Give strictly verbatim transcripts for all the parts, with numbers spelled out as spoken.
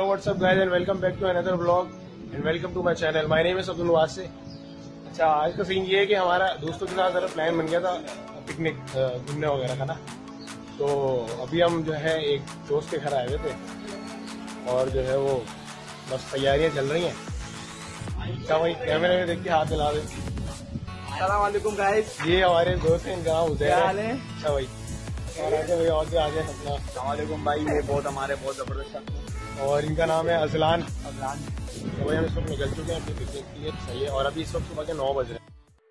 what's up guys and welcome back to another vlog and welcome to my channel. My name is Abdul वासे। अच्छा, आज का scene ये है कि हमारा दोस्तों के साथ जरा प्लान बन गया था पिकनिक घूमने वगैरह का ना। तो अभी हम जो है एक दोस्त के घर आए हुए थे और जो है वो बस तैयारियां चल रही हैं। क्या भाई कैमरे में देख के हाथ मिला दे। अस्सलाम वालेकुम गाइस, ये हमारे दोस्त हैं, इनका नाम उजैर है। अच्छा भाई और आगे भाई और क्या आगे अपना। अस्सलाम वालेकुम भाई, ये बहुत हमारे बहुत जबरदस्त। और इनका नाम है अजलान। अजलान। तो भाई हम इस वक्त निकल चुके हैं अपनी पिकनिक के लिए, सही है। और अभी इस वक्त सुबह के नौ बज रहे हैं।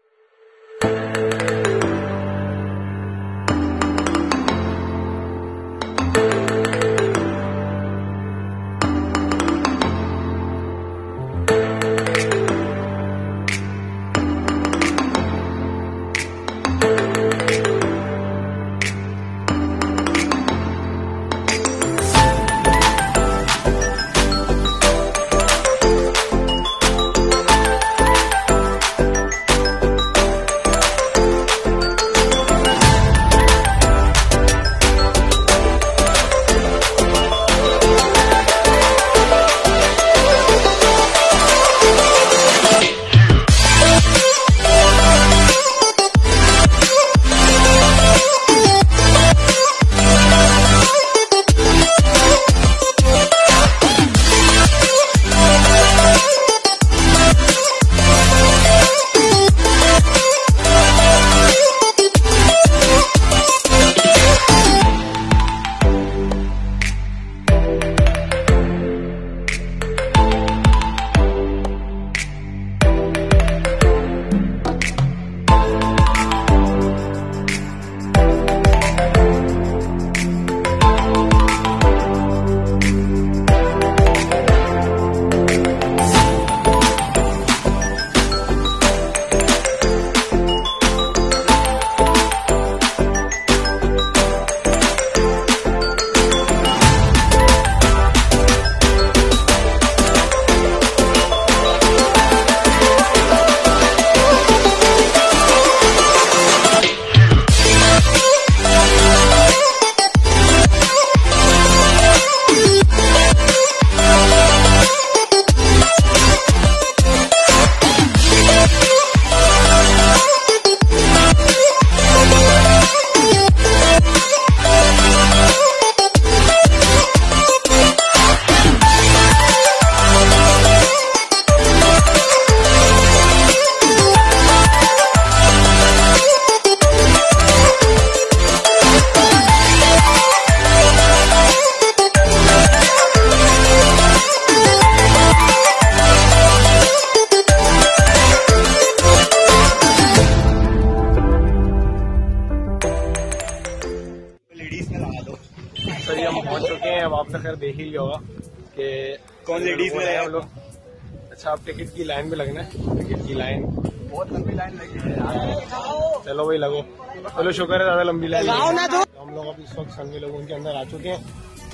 सही हम पहुंच चुके हैं। अब आप तो खैर देख ही लिया होगा कि कौन लेडीज में हम लोग। अच्छा, आप टिकट की लाइन में लगना है। टिकट की लाइन बहुत लंबी लाइन लगी है यार। चलो भाई लगो। चलो शुक्र है ज्यादा लंबी लाइन नहीं। तो हम लोग अब इस वक्त संगे लोग उनके अंदर आ चुके हैं।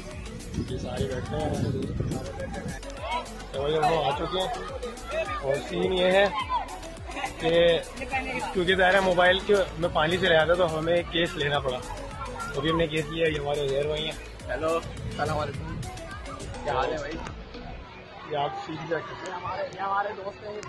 ये सारे बैठे हैं तो भाई हम लोग आ चुके हैं। और सीन ये है कि क्योंकि ज़ाहिर है मोबाइल के में पानी से रहा था तो हमें केस लेना पड़ा। तो भी हमने केस लिया। ये हमारे उजैर भाई हैं। हेलो, अस्सलाम वालेकुम, क्या हाल है भाई? ये आप सीख जाए हमारे ये हमारे दोस्त हैं।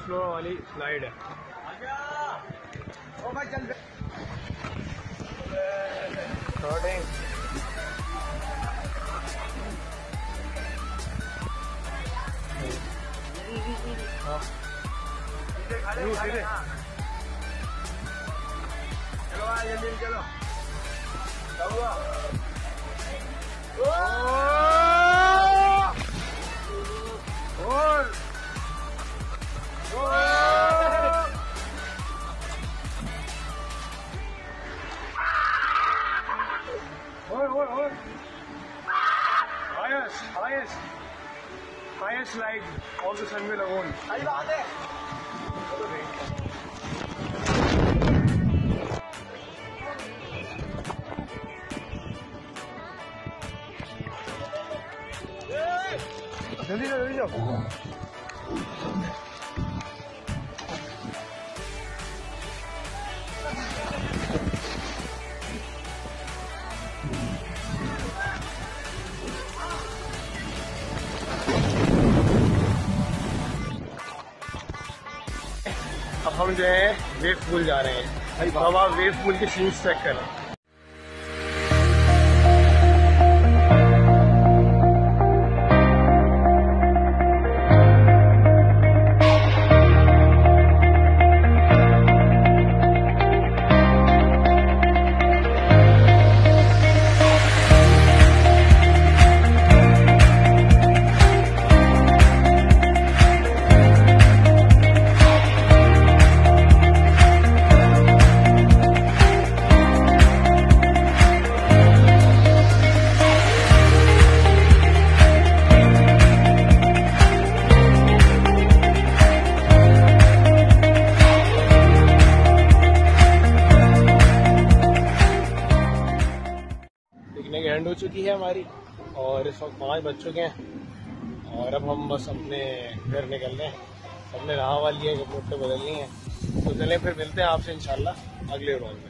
फ्लोर वाली स्लाइड है। ओ भाई चल हाँ सीधे चलो आ जल्दी चलो क्या हुआ और और और highest highest highest slide of the Sunway Lagoon। सही बात है जल्दी जाओ जल्दी जाओ। अब हम जो है वेव पूल जा रहे हैं। अब आप वेव पूल के सीन्स चेक करें। पिकनिक एंड हो चुकी है हमारी और इस वक्त पाँच बज चुके हैं और अब हम बस अपने घर निकल रहे हैं। सबने नहा वाली है, कपड़े बदलनी है, तो चलें फिर मिलते हैं आपसे इंशाल्लाह अगले व्लॉग में।